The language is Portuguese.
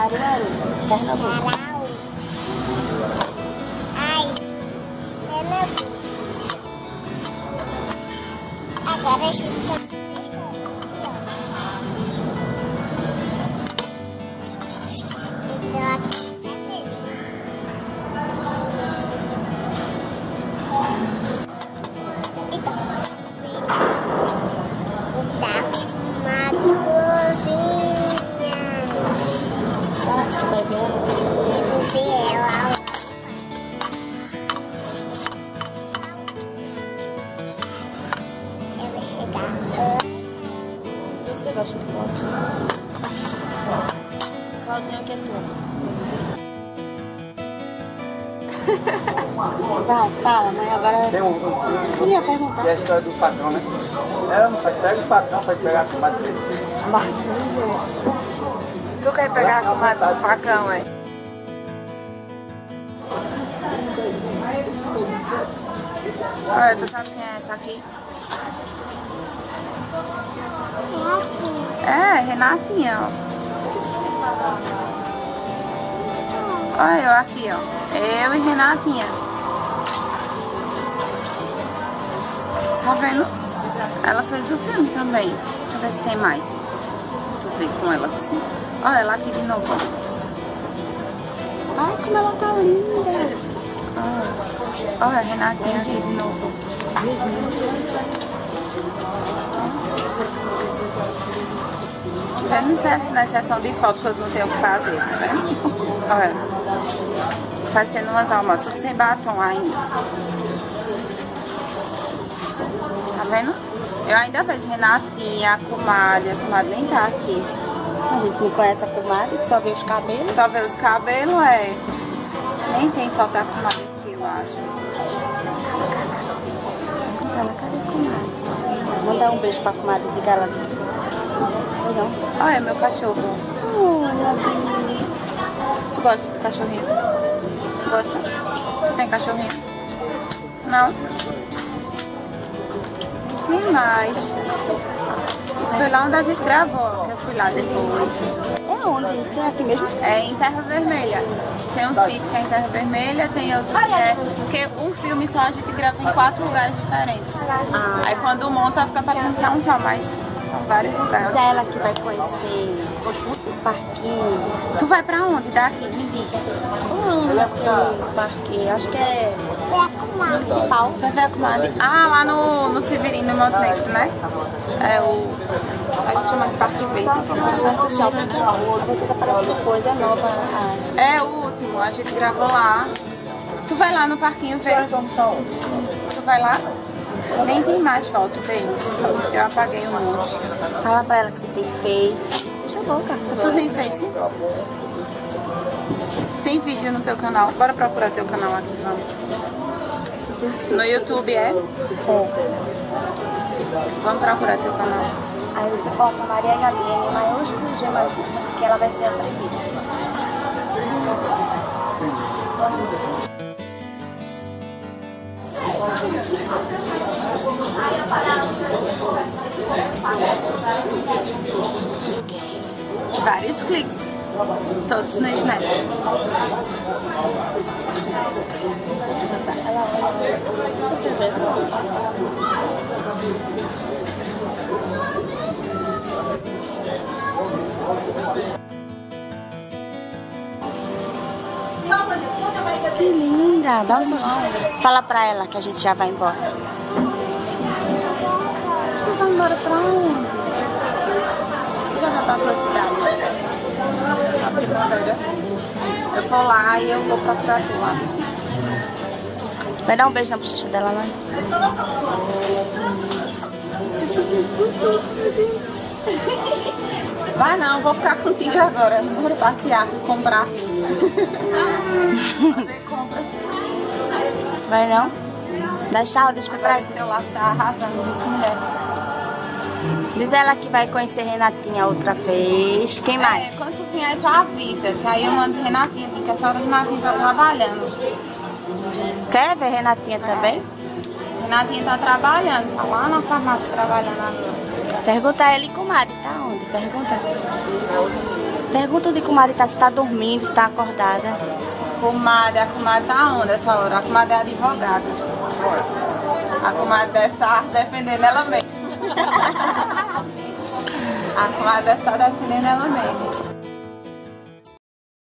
Caruaru, Pernambuco. Ai, Pernambuco. Agora a gente tá Você gosta de foto? Claudinha que é tua. Vai, fala, mãe, agora... Tem um ia perguntar. Que é a história do facão, né? Ela não faz, pega o facão para pegar a comadre dele. Tu quer pegar a comadre do facão, é? Olha, tu sabe quem é essa aqui? É, Renatinha, ó. Olha eu aqui, ó. Eu e Renatinha. Tá vendo? Ela fez o filme também. Deixa eu ver se tem mais. Tu vê com ela assim. Olha ela aqui de novo. Olha como ela tá linda. Olha a Renatinha aqui de novo. Vendo na sessão de foto que eu não tenho o que fazer, tá vendo? Olha, parecendo umas almas, tudo sem batom ainda. Tá vendo? Eu ainda vejo Renatinha, a comadre nem tá aqui. A gente não conhece a comadre, só vê os cabelos. Só vê os cabelos, é. Nem tem foto da comadre aqui, eu acho. Tá na cara da comadre. Mandar um beijo pra comadre de gala. Não. Olha meu cachorro. Olha, Tu gosta do cachorrinho? Gosta? Tu tem cachorrinho? Não? Tem mais. Isso foi lá onde a gente gravou, que eu fui lá depois. é onde? Isso é aqui mesmo? É em Terra Vermelha. Tem um sítio que é em Terra Vermelha, tem outro que é... Porque um filme só a gente grava em 4 lugares diferentes. Aí quando monta fica parecendo que é um só, mas são vários lugares. Mas é ela que vai conhecer o parquinho. Tu vai pra onde daqui? Me diz. O parque, acho que é municipal. Você vai ver a comadre? Ah, lá no Severino, no Montenegro, né? É o... A gente chama de Parque Verde. Nosso shopping, né? Você tá parecendo coisa nova. É o último, a gente gravou lá. Tu vai lá no parquinho ver. Tu vai lá? Nem tem mais foto, vê. Eu apaguei um monte. Fala pra ela que você tem Face. Deixa a boca. Tu tem Face? Tem vídeo no teu canal? Bora procurar teu canal aqui, vamos. No YouTube, é? É. Vamos procurar teu canal. Aí você coloca Maria Gabriela, maiúsculo G maiúsculo, que ela vai ser aprendida. Vários cliques. Todos no Snap. Você vê? Que linda! Dá um... Fala pra ela que a gente já vai embora. Você vai embora pra onde? Já vai pra tua cidade. A primavera. Eu vou lá e eu vou procurar tu lá. Vai dar um beijo na bochecha dela, né? Vai não, vou ficar contigo agora. Bora passear, comprar. Fazer compras. Vai não? Dá tchau, deixa pra trás. Teu laço tá arrasando isso, mulher. Diz ela que vai conhecer Renatinha outra vez. Quem mais? Quando tu vier, tu avisa. Que aí eu mando Renatinha, porque essa hora Renatinha tá trabalhando. Quer ver Renatinha também? Renatinha tá trabalhando, tá lá na farmácia trabalhando agora. Pergunta a ele, comadre, tá onde? Pergunta. Pergunta de comadre se está dormindo, se está acordada. Comadre, a comadre tá onde essa hora? A comadre é advogada. A comadre deve estar defendendo ela mesma. A comadre deve estar defendendo ela mesma.